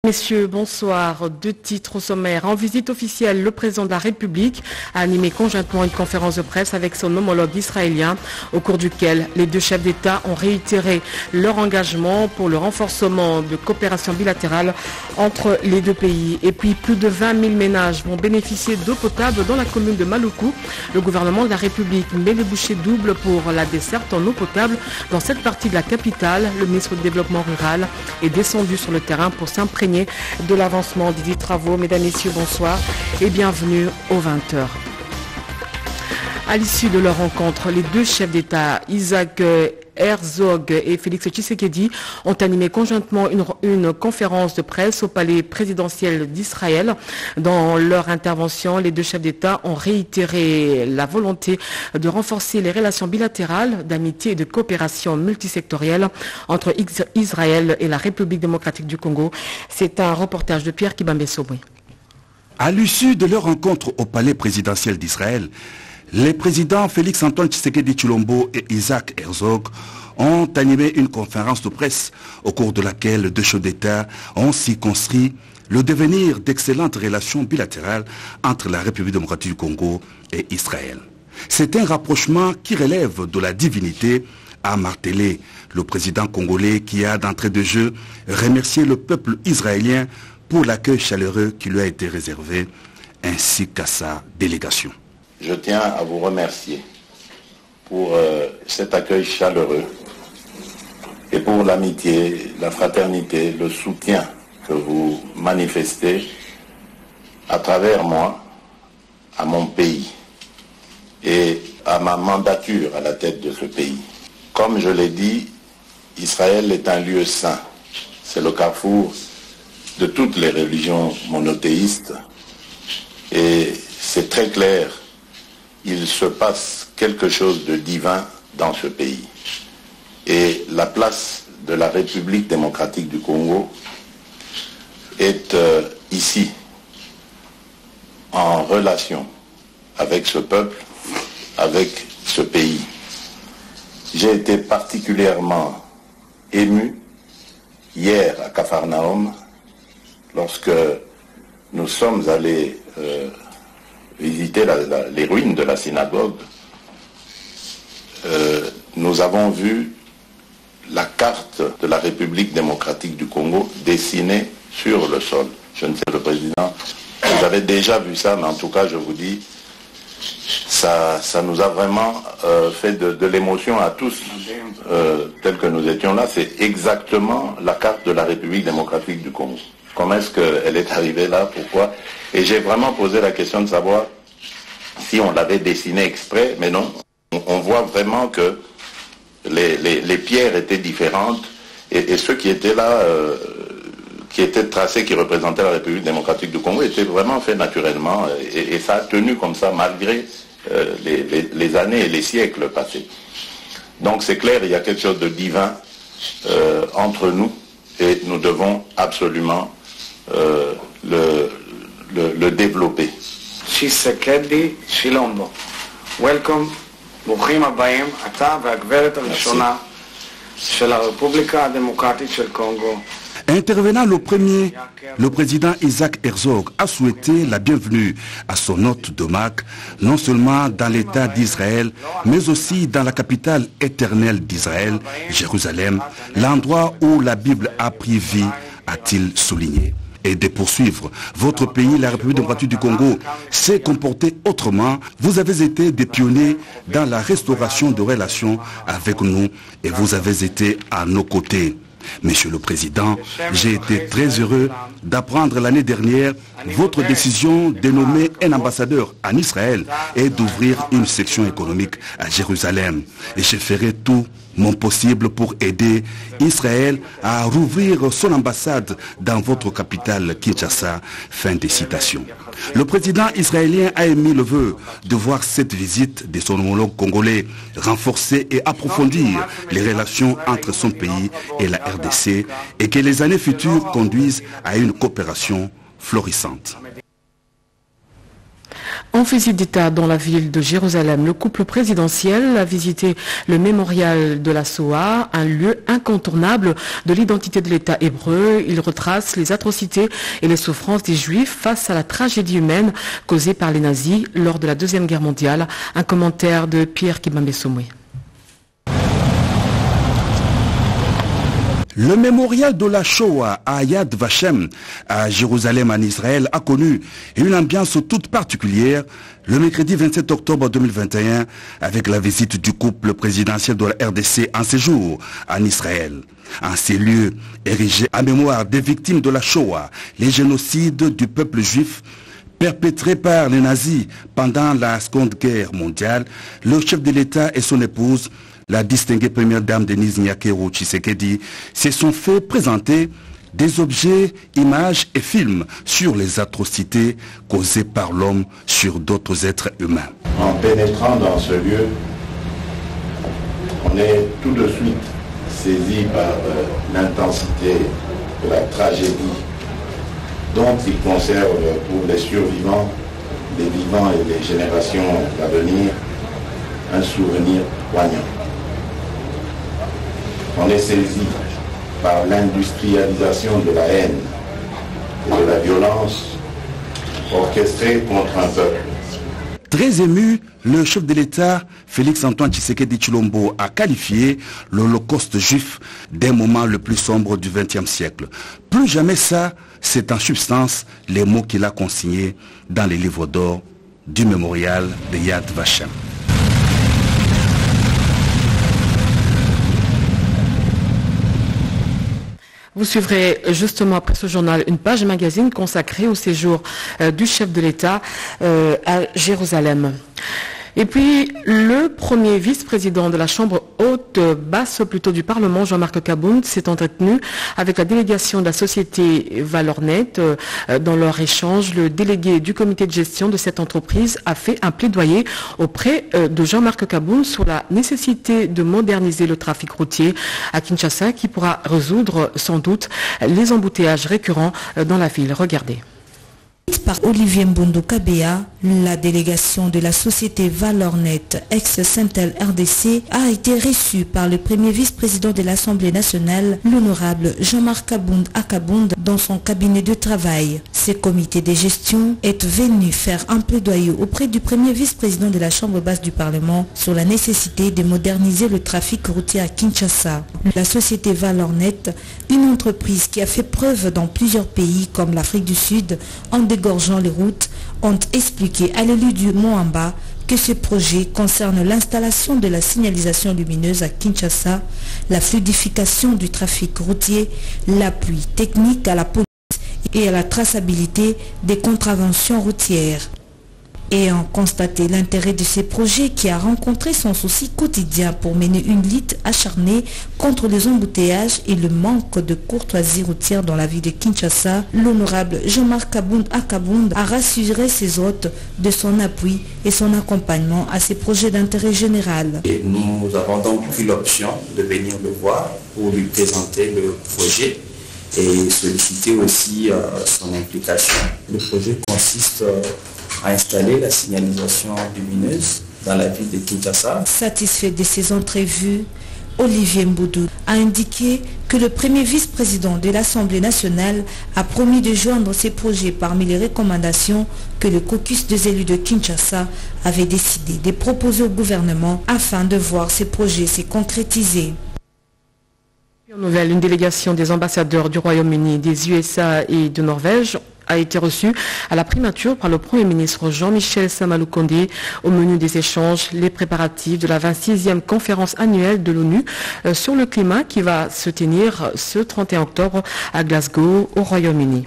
Messieurs, bonsoir. Deux titres au sommaire. En visite officielle, le président de la République a animé conjointement une conférence de presse avec son homologue israélien, au cours duquel les deux chefs d'État ont réitéré leur engagement pour le renforcement de coopération bilatérale entre les deux pays. Et puis, plus de 20 000 ménages vont bénéficier d'eau potable dans la commune de Maluku. Le gouvernement de la République met les bouchées doubles pour la desserte en eau potable dans cette partie de la capitale. Le ministre du Développement rural est descendu sur le terrain pour s'imprégner de l'avancement des travaux. Mesdames, Messieurs, bonsoir et bienvenue aux 20h. À l'issue de leur rencontre, les deux chefs d'État, Isaac Herzog et Félix Tshisekedi, ont animé conjointement une conférence de presse au palais présidentiel d'Israël. Dans leur intervention, les deux chefs d'État ont réitéré la volonté de renforcer les relations bilatérales, d'amitié et de coopération multisectorielle entre Israël et la République démocratique du Congo. C'est un reportage de Pierre Kibambe-Sobri. À l'issue de leur rencontre au palais présidentiel d'Israël, les présidents Félix-Antoine Tshisekedi Tshilombo et Isaac Herzog ont animé une conférence de presse au cours de laquelle les deux chefs d'État ont circonscrit le devenir d'excellentes relations bilatérales entre la République démocratique du Congo et Israël. C'est un rapprochement qui relève de la divinité, a martelé le président congolais qui a d'entrée de jeu remercié le peuple israélien pour l'accueil chaleureux qui lui a été réservé, ainsi qu'à sa délégation. Je tiens à vous remercier pour cet accueil chaleureux et pour l'amitié, la fraternité, le soutien que vous manifestez à travers moi, à mon pays et à ma mandature à la tête de ce pays. Comme je l'ai dit, Israël est un lieu saint. C'est le carrefour de toutes les religions monothéistes et c'est très clair. Il se passe quelque chose de divin dans ce pays. Et la place de la République démocratique du Congo est ici, en relation avec ce peuple, avec ce pays. J'ai été particulièrement ému hier à Capharnaüm lorsque nous sommes allés visiter les ruines de la synagogue. Nous avons vu la carte de la République démocratique du Congo dessinée sur le sol. Je ne sais, le président, vous avez déjà vu ça, mais en tout cas, je vous dis, ça nous a vraiment fait de l'émotion à tous, tel que nous étions là. C'est exactement la carte de la République démocratique du Congo. Comment est-ce qu'elle est arrivée là? Pourquoi? Et j'ai vraiment posé la question de savoir si on l'avait dessinée exprès, mais non. On voit vraiment que les pierres étaient différentes et ceux qui étaient là, qui étaient tracés, qui représentaient la République démocratique du Congo, étaient vraiment faits naturellement et ça a tenu comme ça malgré les années et les siècles passés. Donc c'est clair, il y a quelque chose de divin entre nous et nous devons absolument le développer. Tshisekedi Tshilombo. Welcome, ברוכים הבאים, אתה והגברת הראשונה של הרפובליקה הדמוקרטית של קונגו. Intervenant le premier, le président Isaac Herzog a souhaité la bienvenue à son hôte de marque, non seulement dans l'État d'Israël, mais aussi dans la capitale éternelle d'Israël, Jérusalem, l'endroit où la Bible a pris vie, a-t-il souligné. Et de poursuivre. Votre pays, la République démocratique du Congo, s'est comporté autrement. Vous avez été des pionniers dans la restauration de relations avec nous et vous avez été à nos côtés. Monsieur le Président, j'ai été très heureux d'apprendre l'année dernière votre décision de nommer un ambassadeur en Israël et d'ouvrir une section économique à Jérusalem. Et je ferai tout mon possible pour aider Israël à rouvrir son ambassade dans votre capitale Kinshasa. Fin de citation. Le président israélien a émis le vœu de voir cette visite de son homologue congolais renforcer et approfondir les relations entre son pays et la RDC et que les années futures conduisent à une coopération florissante. En visite d'État dans la ville de Jérusalem, le couple présidentiel a visité le mémorial de la Shoah, un lieu incontournable de l'identité de l'État hébreu. Il retrace les atrocités et les souffrances des Juifs face à la tragédie humaine causée par les nazis lors de la Deuxième Guerre mondiale. Un commentaire de Pierre Kibambe-Somwe. Le mémorial de la Shoah à Yad Vashem, à Jérusalem en Israël, a connu une ambiance toute particulière le mercredi 27 octobre 2021 avec la visite du couple présidentiel de la RDC en séjour en Israël. En ces lieux érigés en mémoire des victimes de la Shoah, les génocides du peuple juif perpétrés par les nazis pendant la Seconde Guerre mondiale, le chef de l'État et son épouse, la distinguée première dame Denise Nyakero Tshisekedi, se sont fait présenter des objets, images et films sur les atrocités causées par l'homme sur d'autres êtres humains. En pénétrant dans ce lieu, on est tout de suite saisi par l'intensité de la tragédie dont il conserve pour les survivants, les vivants et les générations à venir un souvenir poignant. On est saisi par l'industrialisation de la haine et de la violence orchestrée contre un peuple. Très ému, le chef de l'État, Félix-Antoine Tshisekedi Tshilombo, a qualifié l'Holocauste juif d'un moment le plus sombre du XXe siècle. Plus jamais ça, c'est en substance les mots qu'il a consignés dans les livres d'or du mémorial de Yad Vashem. Vous suivrez justement après ce journal une page magazine consacrée au séjour du chef de l'État à Jérusalem. Et puis, le premier vice-président de la Chambre haute, basse plutôt du Parlement, Jean-Marc Kabound, s'est entretenu avec la délégation de la société Valornet. Dans leur échange, le délégué du comité de gestion de cette entreprise a fait un plaidoyer auprès de Jean-Marc Kabound sur la nécessité de moderniser le trafic routier à Kinshasa qui pourra résoudre sans doute les embouteillages récurrents dans la ville. Regardez. Par Olivier Mbondo Kabea, la délégation de la société Valornet ex-Sentel RDC a été reçue par le premier vice-président de l'Assemblée nationale, l'honorable Jean-Marc Kabound dans son cabinet de travail. Ce comité de gestion est venu faire un plaidoyer auprès du premier vice-président de la Chambre basse du Parlement sur la nécessité de moderniser le trafic routier à Kinshasa. La société Valornet, une entreprise qui a fait preuve dans plusieurs pays comme l'Afrique du Sud en dégorgeant les routes, ont expliqué à l'élu du Moamba que ce projet concerne l'installation de la signalisation lumineuse à Kinshasa, la fluidification du trafic routier, l'appui technique à la police et à la traçabilité des contraventions routières. Ayant constaté l'intérêt de ces projets qui a rencontré son souci quotidien pour mener une lutte acharnée contre les embouteillages et le manque de courtoisie routière dans la ville de Kinshasa, l'honorable Jean-Marc Kabound a rassuré ses hôtes de son appui et son accompagnement à ces projets d'intérêt général. Et nous avons donc pris l'option de venir le voir pour lui présenter le projet et solliciter aussi son implication. Le projet consiste à installer la signalisation lumineuse dans la ville de Kinshasa. Satisfait de ces entrevues, Olivier Mboudou a indiqué que le premier vice-président de l'Assemblée nationale a promis de joindre ces projets parmi les recommandations que le caucus des élus de Kinshasa avait décidé de proposer au gouvernement afin de voir ces projets se concrétiser. Nouvelle, une délégation des ambassadeurs du Royaume-Uni, des USA et de Norvège a été reçue à la primature par le Premier ministre Jean-Michel Samaloukonde. Au menu des échanges, les préparatifs de la 26e conférence annuelle de l'ONU sur le climat qui va se tenir ce 31 octobre à Glasgow, au Royaume-Uni.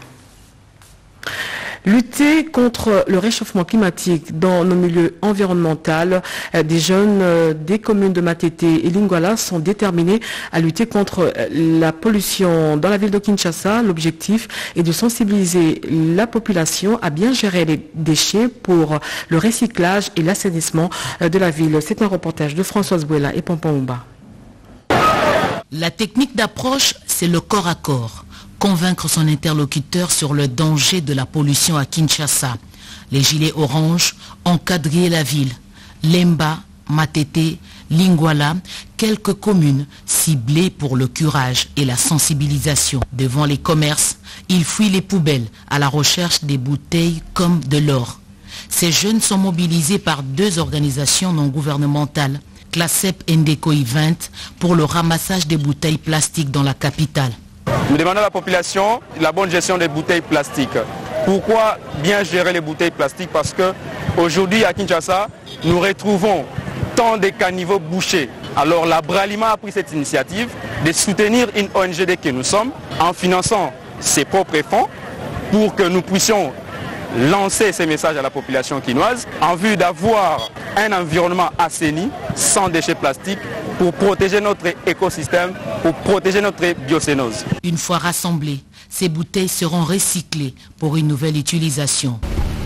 Lutter contre le réchauffement climatique dans nos milieux environnementaux, des jeunes des communes de Matete et Lingwala sont déterminés à lutter contre la pollution dans la ville de Kinshasa. L'objectif est de sensibiliser la population à bien gérer les déchets pour le recyclage et l'assainissement de la ville. C'est un reportage de Françoise Bouela et Pompon Oumba. La technique d'approche, c'est le corps à corps. Convaincre son interlocuteur sur le danger de la pollution à Kinshasa. Les gilets oranges ont quadrillé la ville. Lemba, Matete, Lingwala, quelques communes ciblées pour le curage et la sensibilisation. Devant les commerces, ils fuient les poubelles à la recherche des bouteilles comme de l'or. Ces jeunes sont mobilisés par 2 organisations non gouvernementales, CLASEP Ndeko Event, pour le ramassage des bouteilles plastiques dans la capitale. Nous demandons à la population la bonne gestion des bouteilles plastiques. Pourquoi bien gérer les bouteilles plastiques? Parce qu'aujourd'hui à Kinshasa, nous retrouvons tant de caniveaux bouchés. Alors la Bralima a pris cette initiative de soutenir une ONG que nous sommes en finançant ses propres fonds pour que nous puissions lancer ces messages à la population quinoise en vue d'avoir un environnement assaini, sans déchets plastiques, pour protéger notre écosystème, pour protéger notre biocénose. Une fois rassemblées, ces bouteilles seront recyclées pour une nouvelle utilisation.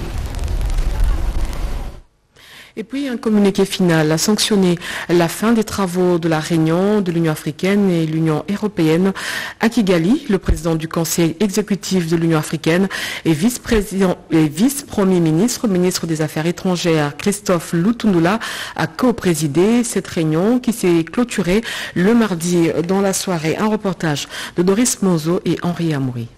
Et puis un communiqué final a sanctionné la fin des travaux de la réunion de l'Union africaine et l'Union européenne à Kigali. Le président du Conseil exécutif de l'Union africaine et vice-président et vice-premier ministre, ministre des Affaires étrangères, Christophe Lutundula, a co-présidé cette réunion qui s'est clôturée le mardi dans la soirée. Un reportage de Doris Mozo et Henri Amouri.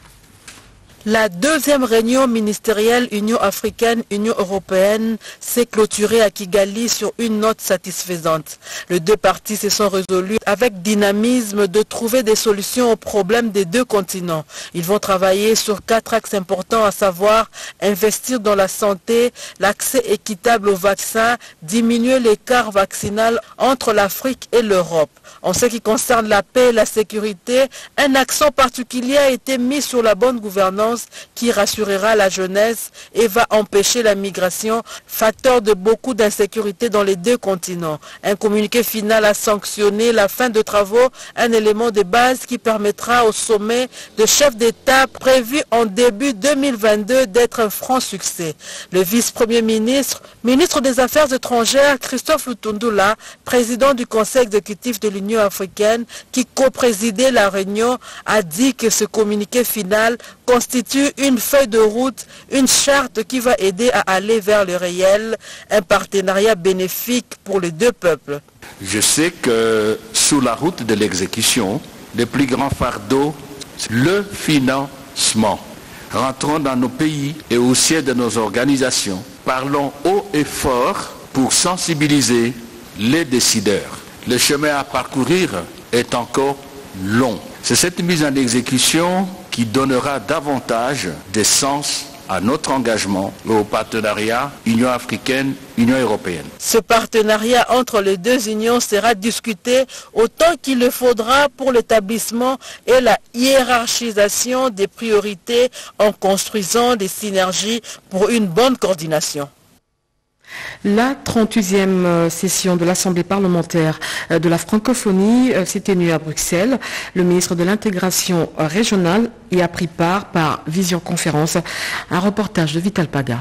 La deuxième réunion ministérielle Union africaine-Union européenne s'est clôturée à Kigali sur une note satisfaisante. Les 2 parties se sont résolues avec dynamisme de trouver des solutions aux problèmes des 2 continents. Ils vont travailler sur 4 axes importants, à savoir investir dans la santé, l'accès équitable aux vaccins, diminuer l'écart vaccinal entre l'Afrique et l'Europe. En ce qui concerne la paix et la sécurité, un accent particulier a été mis sur la bonne gouvernance qui rassurera la jeunesse et va empêcher la migration, facteur de beaucoup d'insécurité dans les 2 continents. Un communiqué final a sanctionné la fin de travaux, un élément de base qui permettra au sommet de chefs d'État prévu en début 2022 d'être un franc succès. Le vice-premier ministre, ministre des Affaires étrangères, Christophe Lutundula, président du Conseil exécutif de l'Union africaine, qui co-présidait la réunion, a dit que ce communiqué final constitue une feuille de route, une charte qui va aider à aller vers le réel, un partenariat bénéfique pour les 2 peuples. Je sais que sur la route de l'exécution, le plus grand fardeau, c'est le financement. Rentrons dans nos pays et au sein de nos organisations. Parlons haut et fort pour sensibiliser les décideurs. Le chemin à parcourir est encore long. C'est cette mise en exécution qui donnera davantage de sens à notre engagement et au partenariat Union africaine-Union européenne. Ce partenariat entre les 2 unions sera discuté autant qu'il le faudra pour l'établissement et la hiérarchisation des priorités en construisant des synergies pour une bonne coordination. La 38e session de l'Assemblée parlementaire de la francophonie s'est tenue à Bruxelles. Le ministre de l'intégration régionale y a pris part par visioconférence. Un reportage de Vital Paga.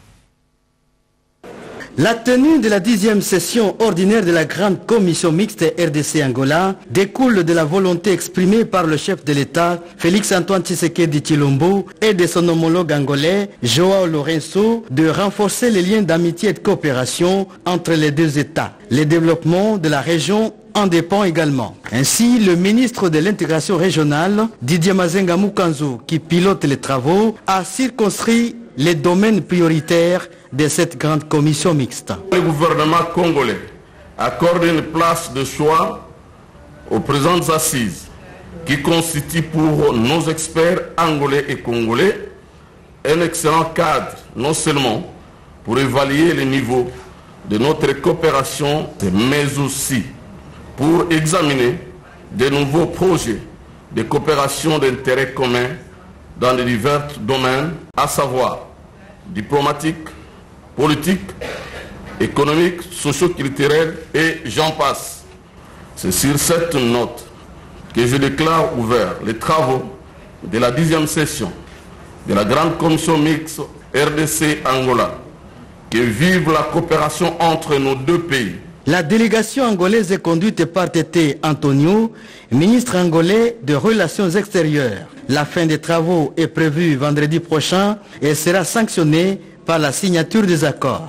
La tenue de la 10e session ordinaire de la grande commission mixte RDC-Angola découle de la volonté exprimée par le chef de l'État, Félix-Antoine Tshisekedi Tshilombo, et de son homologue angolais, Joao Lourenço, de renforcer les liens d'amitié et de coopération entre les 2 États. Le développement de la région en dépend également. Ainsi, le ministre de l'intégration régionale, Didier Mazenga Mukanzu, qui pilote les travaux, a circonscrit les domaines prioritaires de cette grande commission mixte. Le gouvernement congolais accorde une place de choix aux présentes assises qui constituent pour nos experts angolais et congolais un excellent cadre, non seulement pour évaluer le niveau de notre coopération, mais aussi pour examiner de nouveaux projets de coopération d'intérêt commun dans les divers domaines, à savoir diplomatique, politique, économique, socio-culturel et j'en passe. C'est sur cette note que je déclare ouvert les travaux de la 10e session de la grande commission mixte RDC-Angola. Que vive la coopération entre nos 2 pays La délégation angolaise est conduite par Tété Antonio, ministre angolais des Relations extérieures. La fin des travaux est prévue vendredi prochain et sera sanctionnée par la signature des accords.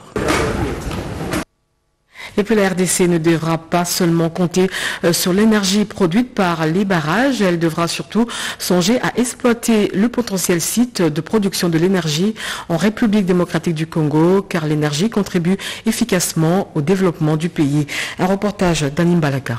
Et puis la RDC ne devra pas seulement compter sur l'énergie produite par les barrages, elle devra surtout songer à exploiter le potentiel site de production de l'énergie en République démocratique du Congo, car l'énergie contribue efficacement au développement du pays. Un reportage d'Anim Balaka.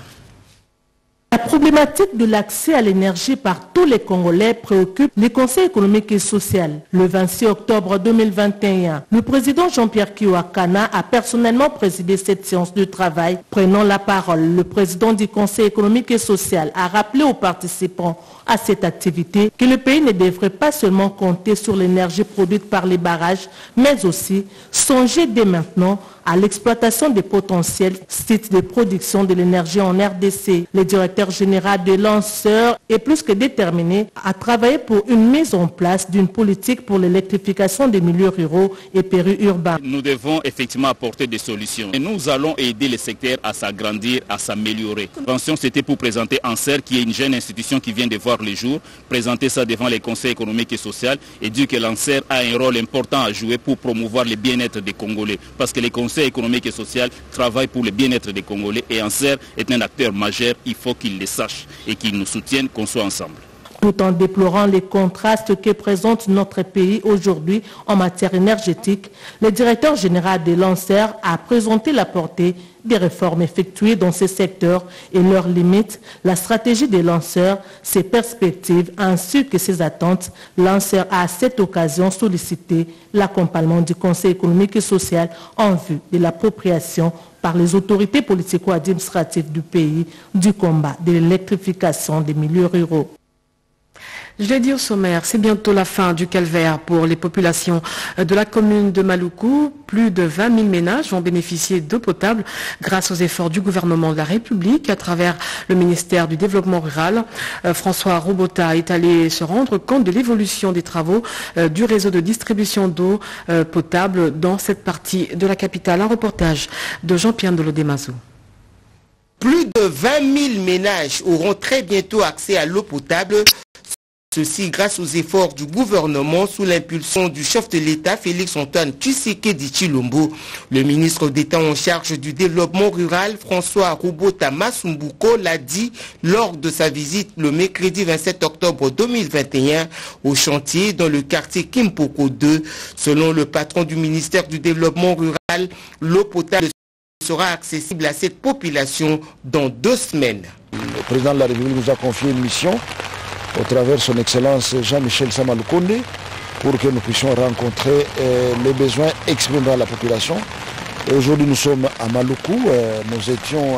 La problématique de l'accès à l'énergie par tous les Congolais préoccupe les conseils économiques et sociaux. Le 26 octobre 2021, le président Jean-Pierre Kiwakana a personnellement présidé cette séance de travail. Prenant la parole, le président du conseil économique et social a rappelé aux participants à cette activité que le pays ne devrait pas seulement compter sur l'énergie produite par les barrages, mais aussi songer dès maintenant à l'exploitation des potentiels sites de production de l'énergie en RDC. Le directeur général de Lanceur est plus que déterminé à travailler pour une mise en place d'une politique pour l'électrification des milieux ruraux et périurbains. Nous devons effectivement apporter des solutions et nous allons aider les secteurs à s'agrandir, à s'améliorer. L'intention, c'était pour présenter ANSER, qui est une jeune institution qui vient de voir le jour, présenter ça devant les conseils économiques et sociaux et dire que l'ANSER a un rôle important à jouer pour promouvoir le bien-être des Congolais. Parce que les conseils économiques et sociaux travaillent pour le bien-être des Congolais et ANSER est un acteur majeur, il faut qu'ils le sachent et qu'ils nous soutiennent, qu'on soit ensemble. Tout en déplorant les contrastes que présente notre pays aujourd'hui en matière énergétique, le directeur général des lanceurs a présenté la portée des réformes effectuées dans ces secteurs et leurs limites, la stratégie des lanceurs, ses perspectives ainsi que ses attentes. Lanceur a à cette occasion sollicité l'accompagnement du Conseil économique et social en vue de l'appropriation par les autorités politico-administratives du pays du combat de l'électrification des milieux ruraux. Je l'ai dit au sommaire, c'est bientôt la fin du calvaire pour les populations de la commune de Maluku. Plus de 20 000 ménages vont bénéficier d'eau potable grâce aux efforts du gouvernement de la République à travers le ministère du Développement rural. François Robota est allé se rendre compte de l'évolution des travaux du réseau de distribution d'eau potable dans cette partie de la capitale. Un reportage de Jean-Pierre Ndolodemazo. Plus de 20 000 ménages auront très bientôt accès à l'eau potable. Ceci grâce aux efforts du gouvernement sous l'impulsion du chef de l'État Félix-Antoine Tshisekedi Tshilombo. Le ministre d'État en charge du développement rural François Robota Masumbuko l'a dit lors de sa visite le mercredi 27 octobre 2021 au chantier dans le quartier Kimpoko 2. Selon le patron du ministère du développement rural, l'eau potable sera accessible à cette population dans 2 semaines. Le président de la République nous a confié une mission au travers son Excellence Jean-Michel Samalukonde pour que nous puissions rencontrer les besoins exprimés par la population. Et aujourd'hui nous sommes à Maluku, nous étions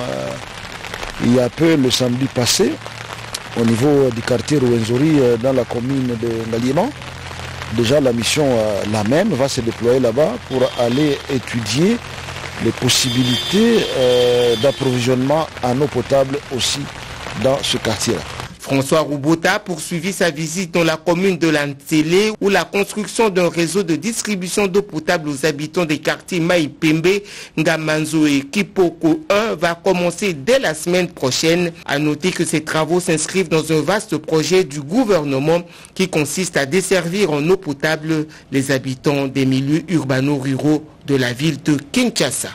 il y a peu le samedi passé au niveau du quartier Rwenzori dans la commune de Ngaliema. Déjà la mission la même va se déployer là-bas pour aller étudier les possibilités d'approvisionnement en eau potable aussi dans ce quartier-là. François Robota a poursuivi sa visite dans la commune de Lantélé où la construction d'un réseau de distribution d'eau potable aux habitants des quartiers Maïpembe, Ngamanzo et Kipoko 1 va commencer dès la semaine prochaine. À noter que ces travaux s'inscrivent dans un vaste projet du gouvernement qui consiste à desservir en eau potable les habitants des milieux urbano-ruraux de la ville de Kinshasa.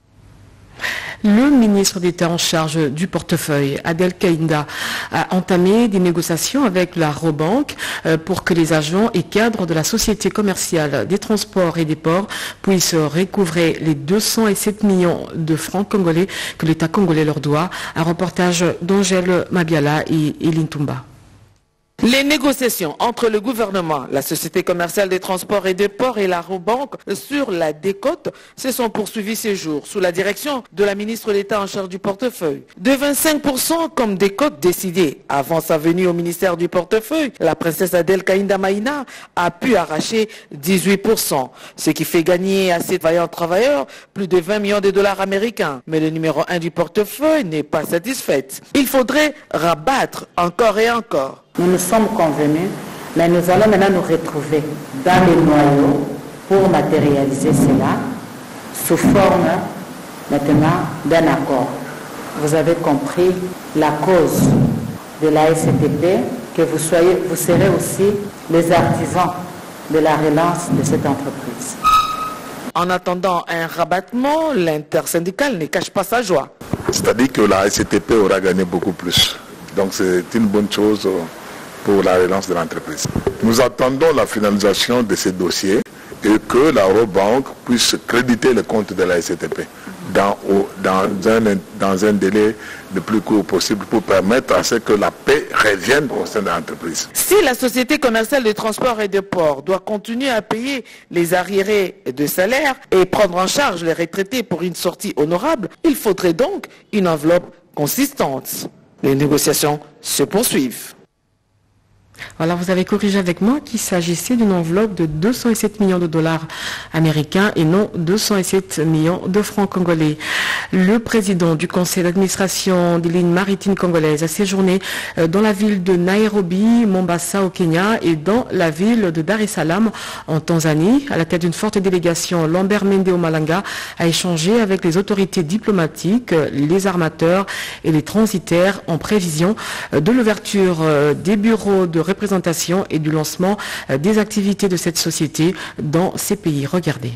Le ministre d'État en charge du portefeuille, Adel Kaïnda, a entamé des négociations avec la Robank pour que les agents et cadres de la Société commerciale des transports et des ports puissent recouvrer les 207 millions de francs congolais que l'État congolais leur doit. Un reportage d'Angèle Mabiala et Eline Toumba. Les négociations entre le gouvernement, la Société commerciale des transports et des ports et la Robank sur la décote se sont poursuivies ces jours sous la direction de la ministre d'État en charge du portefeuille. De 25% comme décote décidée avant sa venue au ministère du portefeuille, la princesse Adel Kaïnda Maïna a pu arracher 18%, ce qui fait gagner à ces vaillants travailleurs plus de 20 millions de dollars américains. Mais le numéro 1 du portefeuille n'est pas satisfait. Il faudrait rabattre encore et encore. Nous nous sommes convenus, mais nous allons maintenant nous retrouver dans les noyaux pour matérialiser cela sous forme maintenant d'un accord. Vous avez compris la cause de la SCTP, que vous serez aussi les artisans de la relance de cette entreprise. En attendant un rabattement, l'intersyndicale ne cache pas sa joie. C'est-à-dire que la SCTP aura gagné beaucoup plus. Donc c'est une bonne chose pour la relance de l'entreprise. Nous attendons la finalisation de ces dossiers et que la Eurobank puisse créditer le compte de la SCTP dans un délai le plus court possible pour permettre à ce que la paix revienne au sein de l'entreprise. Si la société commerciale de transport et de port doit continuer à payer les arriérés de salaire et prendre en charge les retraités pour une sortie honorable, il faudrait donc une enveloppe consistante. Les négociations se poursuivent. Voilà, vous avez corrigé avec moi qu'il s'agissait d'une enveloppe de 207 millions de dollars américains et non 207 millions de francs congolais. Le président du conseil d'administration des lignes maritimes congolaises a séjourné dans la ville de Nairobi, Mombasa au Kenya et dans la ville de Dar es Salaam en Tanzanie. À la tête d'une forte délégation, Lambert Mende Omalanga a échangé avec les autorités diplomatiques, les armateurs et les transitaires en prévision de l'ouverture des bureaux de représentation et du lancement des activités de cette société dans ces pays. Regardez.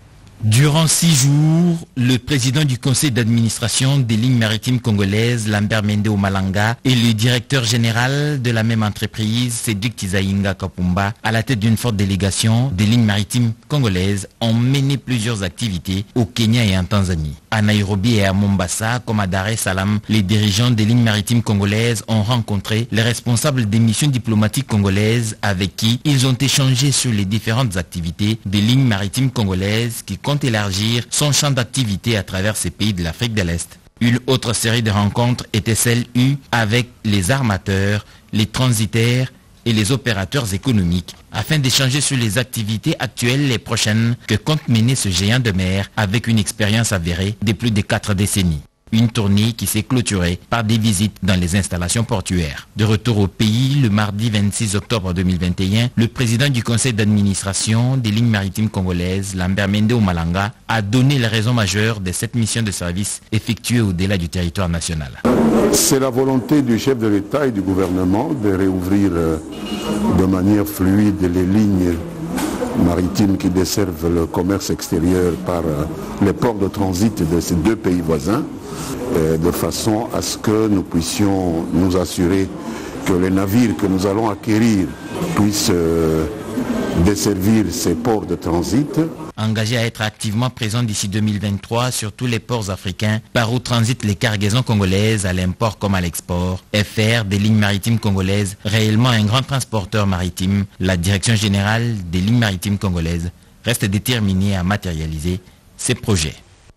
Durant 6 jours, le président du conseil d'administration des lignes maritimes congolaises, Lambert Mende Omalanga, et le directeur général de la même entreprise, Cédric Tizaïnga Kapumba, à la tête d'une forte délégation des lignes maritimes congolaises, ont mené plusieurs activités au Kenya et en Tanzanie. À Nairobi et à Mombasa, comme à Dar es Salaam, les dirigeants des lignes maritimes congolaises ont rencontré les responsables des missions diplomatiques congolaises avec qui ils ont échangé sur les différentes activités des lignes maritimes congolaises qui compte élargir son champ d'activité à travers ces pays de l'Afrique de l'Est. Une autre série de rencontres était celle eue avec les armateurs, les transitaires et les opérateurs économiques afin d'échanger sur les activités actuelles et prochaines que compte mener ce géant de mer avec une expérience avérée de plus de 4 décennies. Une tournée qui s'est clôturée par des visites dans les installations portuaires. De retour au pays, le mardi 26 octobre 2021, le président du conseil d'administration des lignes maritimes congolaises, Lambert Mende Omalanga, a donné les raisons majeures de cette mission de service effectuée au-delà du territoire national. C'est la volonté du chef de l'État et du gouvernement de réouvrir de manière fluide les lignes maritimes qui desservent le commerce extérieur par les ports de transit de ces 2 pays voisins, de façon à ce que nous puissions nous assurer que les navires que nous allons acquérir puissent desservir ces ports de transit. Engagé à être activement présent d'ici 2023 sur tous les ports africains par où transitent les cargaisons congolaises à l'import comme à l'export, FR des lignes maritimes congolaises, réellement un grand transporteur maritime, la direction générale des lignes maritimes congolaises reste déterminée à matérialiser ces projets.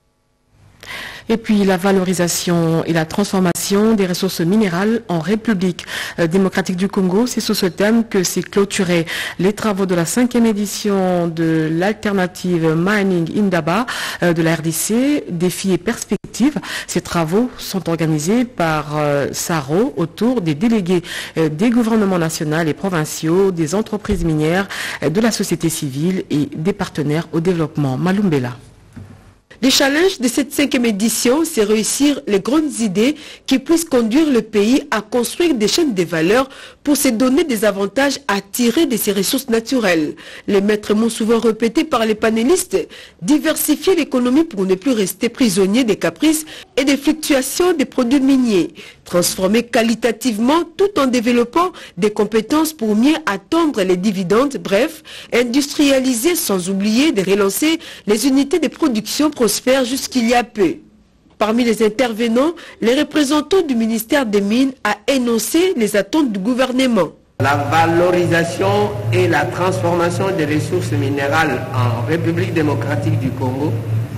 Et puis la valorisation et la transformation des ressources minérales en République démocratique du Congo, c'est sous ce thème que s'est clôturé les travaux de la 5e édition de l'alternative Mining Indaba de la RDC, défis et perspectives. Ces travaux sont organisés par SARO autour des délégués des gouvernements nationaux et provinciaux, des entreprises minières, de la société civile et des partenaires au développement. Malumbela. Le challenge de cette 5e édition, c'est réussir les grandes idées qui puissent conduire le pays à construire des chaînes de valeur pour se donner des avantages à tirer de ses ressources naturelles. Les maîtres mots souvent répétés par les panélistes, diversifier l'économie pour ne plus rester prisonnier des caprices et des fluctuations des produits miniers. Transformer qualitativement tout en développant des compétences pour mieux attendre les dividendes, bref, industrialiser sans oublier de relancer les unités de production prospères jusqu'il y a peu. Parmi les intervenants, les représentants du ministère des Mines a énoncé les attentes du gouvernement. La valorisation et la transformation des ressources minérales en République démocratique du Congo,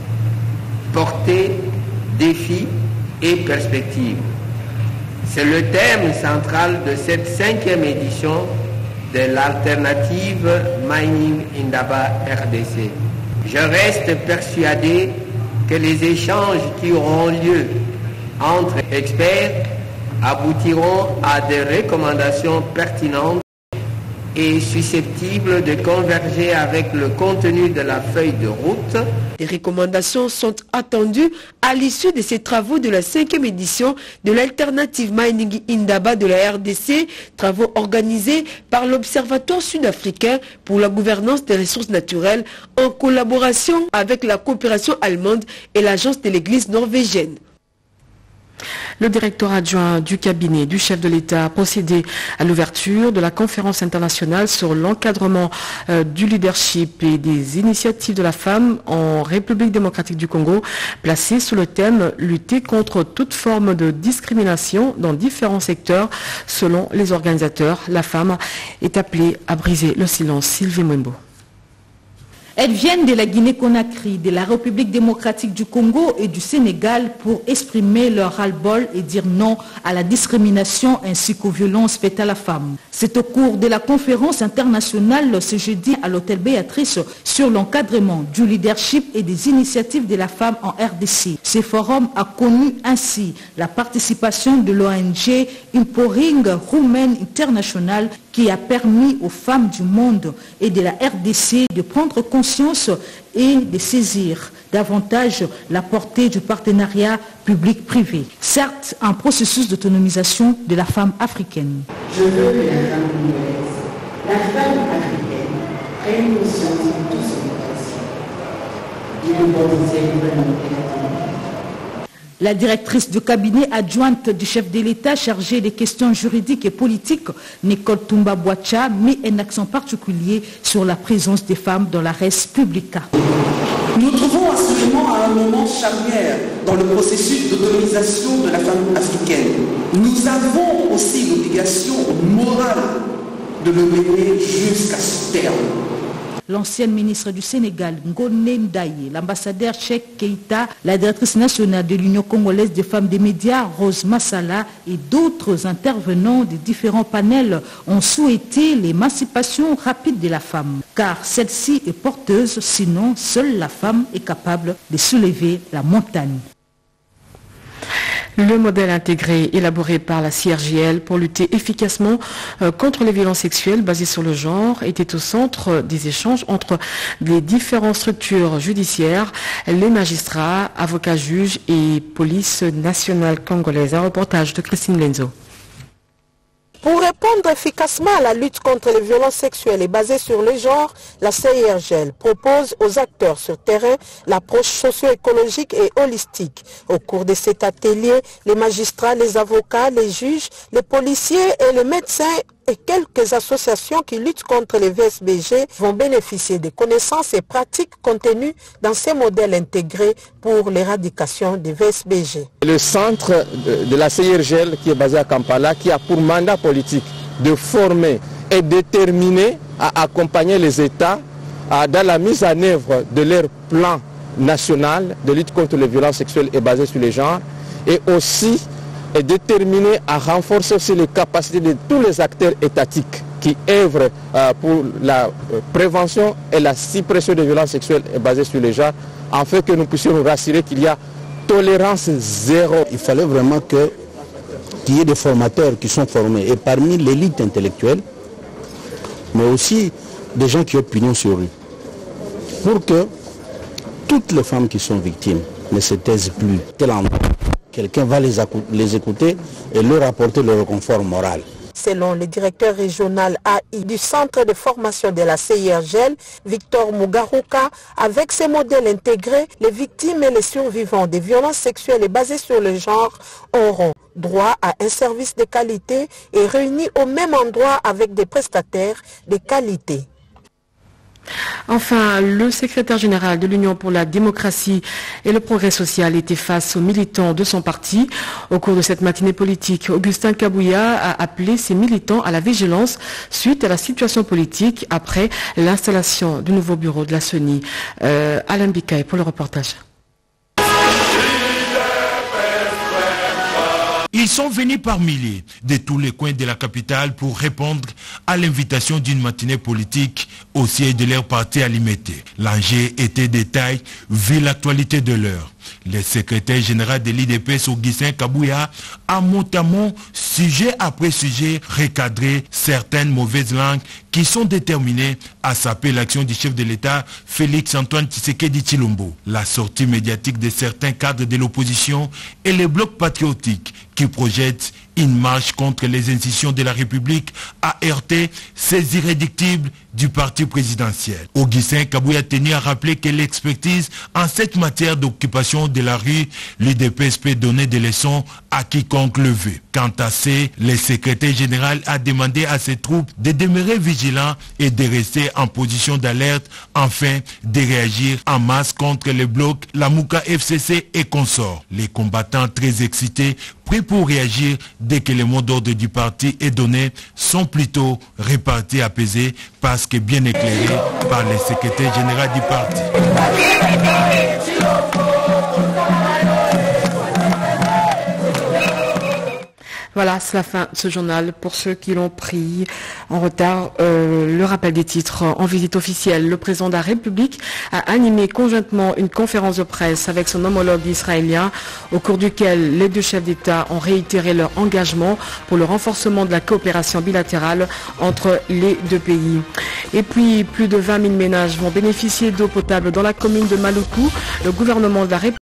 portée, défis et perspectives. C'est le thème central de cette 5e édition de l'alternative Mining Indaba RDC. Je reste persuadé que les échanges qui auront lieu entre experts aboutiront à des recommandations pertinentes est susceptible de converger avec le contenu de la feuille de route. Des recommandations sont attendues à l'issue de ces travaux de la 5e édition de l'Alternative Mining Indaba de la RDC, travaux organisés par l'Observatoire sud-africain pour la gouvernance des ressources naturelles en collaboration avec la coopération allemande et l'agence de l'église norvégienne. Le directeur adjoint du cabinet du chef de l'État a procédé à l'ouverture de la conférence internationale sur l'encadrement du leadership et des initiatives de la femme en République démocratique du Congo, placée sous le thème « Lutter contre toute forme de discrimination dans différents secteurs ». Selon les organisateurs, la femme est appelée à briser le silence. Sylvie Mwembo. Elles viennent de la Guinée-Conakry, de la République démocratique du Congo et du Sénégal pour exprimer leur ras-le-bol et dire non à la discrimination ainsi qu'aux violences faites à la femme. C'est au cours de la conférence internationale ce jeudi à l'hôtel Béatrice sur l'encadrement du leadership et des initiatives de la femme en RDC. Ce forum a connu ainsi la participation de l'ONG Empowering Women International qui a permis aux femmes du monde et de la RDC de prendre conscience et de saisir davantage la portée du partenariat public-privé. Certes, un processus d'autonomisation de la femme africaine. Je veux que la femme congolaise, la femme africaine, prenne conscience de tout ce du potentiel gouvernemental. La directrice du cabinet adjointe du chef de l'État chargée des questions juridiques et politiques, Nicole Toumba Boacha, met un accent particulier sur la présence des femmes dans la res publica. Nous trouvons assurément à un moment charnière dans le processus d'autonomisation de la femme africaine. Nous avons aussi l'obligation morale de le mener jusqu'à ce terme. L'ancienne ministre du Sénégal, Ngone Ndaye, l'ambassadeur Cheikh Keïta, la directrice nationale de l'Union congolaise des femmes des médias, Rose Massala, et d'autres intervenants des différents panels ont souhaité l'émancipation rapide de la femme, car celle-ci est porteuse, sinon seule la femme est capable de soulever la montagne. Le modèle intégré élaboré par la CIRGL pour lutter efficacement contre les violences sexuelles basées sur le genre était au centre des échanges entre les différentes structures judiciaires, les magistrats, avocats, juges et police nationale congolaise. Un reportage de Christine Lenzo. Pour répondre efficacement à la lutte contre les violences sexuelles et basées sur le genre, la CIRGL propose aux acteurs sur terrain l'approche socio-écologique et holistique. Au cours de cet atelier, les magistrats, les avocats, les juges, les policiers et les médecins et quelques associations qui luttent contre les VSBG vont bénéficier des connaissances et pratiques contenues dans ces modèles intégrés pour l'éradication des VSBG. Le centre de la CIRGL qui est basé à Kampala, qui a pour mandat politique de former et déterminer à accompagner les États dans la mise en œuvre de leur plan national de lutte contre les violences sexuelles et basées sur les genres, et aussi est déterminé à renforcer aussi les capacités de tous les acteurs étatiques qui œuvrent pour la prévention et la suppression des violences sexuelles basées sur les genres, afin que nous puissions nous rassurer qu'il y a tolérance zéro. Il fallait vraiment qu'il y ait des formateurs qui sont formés, et parmi l'élite intellectuelle, mais aussi des gens qui ont pignon sur rue, pour que toutes les femmes qui sont victimes ne se taisent plus. Quelqu'un va les écouter et leur apporter le réconfort moral. Selon le directeur régional AI du centre de formation de la CIRGL, Victor Mugaruka, avec ces modèles intégrés, les victimes et les survivants des violences sexuelles et basées sur le genre auront droit à un service de qualité et réunis au même endroit avec des prestataires de qualité. Enfin, le secrétaire général de l'Union pour la démocratie et le progrès social était face aux militants de son parti. Au cours de cette matinée politique, Augustin Kabouya a appelé ses militants à la vigilance suite à la situation politique après l'installation du nouveau bureau de la CENI. Alain Bikaï pour le reportage. Ils sont venus par milliers de tous les coins de la capitale pour répondre à l'invitation d'une matinée politique au siège de leur parti à Limete. L'enjeu était détail vu l'actualité de l'heure. Le secrétaire général de l'IDPS, Augustin Kabouya, a notamment, sujet après sujet, recadré certaines mauvaises langues qui sont déterminées à saper l'action du chef de l'État, Félix Antoine Tshisekedi Tshilombo. La sortie médiatique de certains cadres de l'opposition et les blocs patriotiques qui projettent une marche contre les institutions de la République a heurté ces irréductibles du parti présidentiel. Augustin Kabouya a tenu à rappeler que l'expertise en cette matière d'occupation de la rue, l'UDPS peut donner des leçons à quiconque le veut. Quant à ces, le secrétaire général a demandé à ses troupes de demeurer vigilants et de rester en position d'alerte afin de réagir en masse contre les blocs, la Mouka FCC et consorts. Les combattants très excités, prêts pour réagir dès que le mot d'ordre du parti est donné, sont plutôt répartis apaisés parce que bien éclairés par le secrétaire général du parti. Voilà, c'est la fin de ce journal. Pour ceux qui l'ont pris en retard, le rappel des titres. En visite officielle, le président de la République a animé conjointement une conférence de presse avec son homologue israélien, au cours duquel les deux chefs d'État ont réitéré leur engagement pour le renforcement de la coopération bilatérale entre les deux pays. Et puis, plus de 20 000 ménages vont bénéficier d'eau potable dans la commune de Maluku. Le gouvernement de la République